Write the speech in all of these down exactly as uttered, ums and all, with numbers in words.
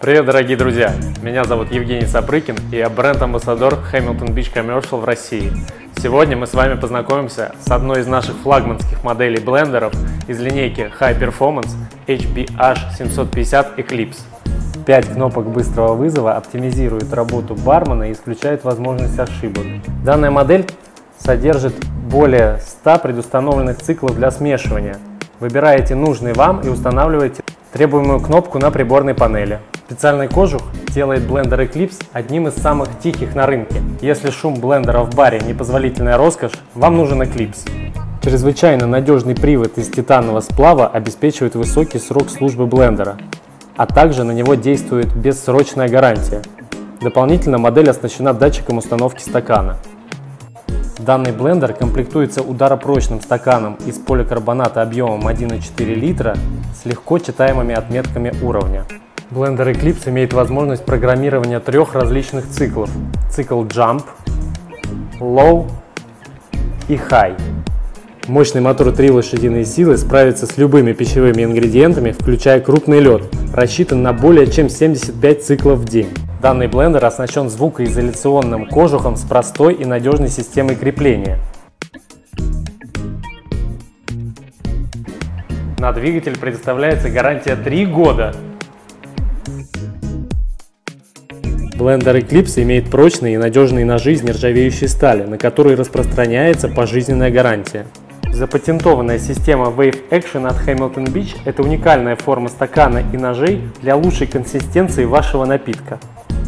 Привет, дорогие друзья! Меня зовут Евгений Сапрыкин, и я бренд-амбассадор Hamilton Beach Commercial в России. Сегодня мы с вами познакомимся с одной из наших флагманских моделей блендеров из линейки High Performance эйч би эйч семьсот пятьдесят Eclipse. пять кнопок быстрого вызова оптимизируют работу бармена и исключают возможность ошибок. Данная модель содержит более ста предустановленных циклов для смешивания. Выбираете нужный вам и устанавливаете требуемую кнопку на приборной панели. Специальный кожух делает блендер Eclipse одним из самых тихих на рынке. Если шум блендера в баре непозволительная роскошь, вам нужен Eclipse. Чрезвычайно надежный привод из титанового сплава обеспечивает высокий срок службы блендера, а также на него действует бессрочная гарантия. Дополнительно модель оснащена датчиком установки стакана. Данный блендер комплектуется ударопрочным стаканом из поликарбоната объемом один и четыре литра с легко читаемыми отметками уровня. Блендер Eclipse имеет возможность программирования трех различных циклов: цикл Jump, Low и High. Мощный мотор три лошадиные силы справится с любыми пищевыми ингредиентами, включая крупный лед, рассчитан на более чем семьдесят пять циклов в день. Данный блендер оснащен звукоизоляционным кожухом с простой и надежной системой крепления. На двигатель предоставляется гарантия три года. Блендер Eclipse имеет прочные и надежные ножи из нержавеющей стали, на которые распространяется пожизненная гарантия. Запатентованная система Wave Action от Hamilton Beach – это уникальная форма стакана и ножей для лучшей консистенции вашего напитка.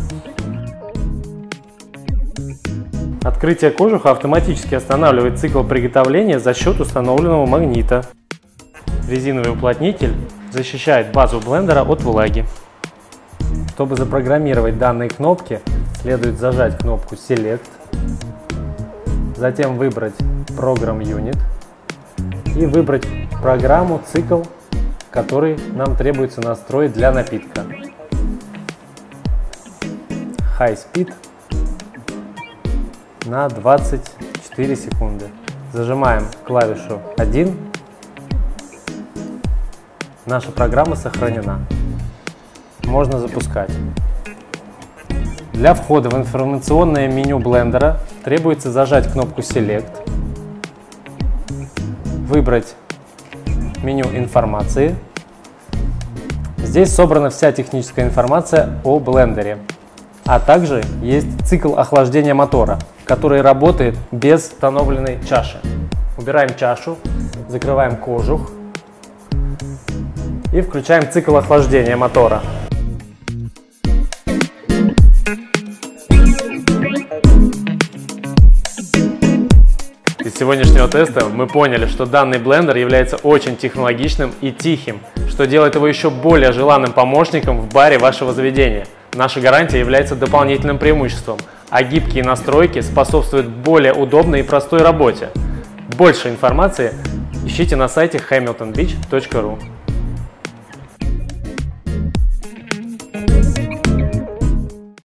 Открытие кожуха автоматически останавливает цикл приготовления за счет установленного магнита. Резиновый уплотнитель защищает базу блендера от влаги. Чтобы запрограммировать данные кнопки, следует зажать кнопку Select, затем выбрать Program Unit и выбрать программу, цикл, который нам требуется настроить для напитка. High Speed на двадцать четыре секунды. Зажимаем клавишу один. Наша программа сохранена. Можно запускать. Для входа в информационное меню блендера требуется зажать кнопку Select, выбрать меню информации. Здесь собрана вся техническая информация о блендере, а также есть цикл охлаждения мотора, который работает без установленной чаши. Убираем чашу, закрываем кожух и включаем цикл охлаждения мотора. Из сегодняшнего теста мы поняли, что данный блендер является очень технологичным и тихим, что делает его еще более желанным помощником в баре вашего заведения. Наша гарантия является дополнительным преимуществом, а гибкие настройки способствуют более удобной и простой работе. Больше информации ищите на сайте hamilton beach точка ру.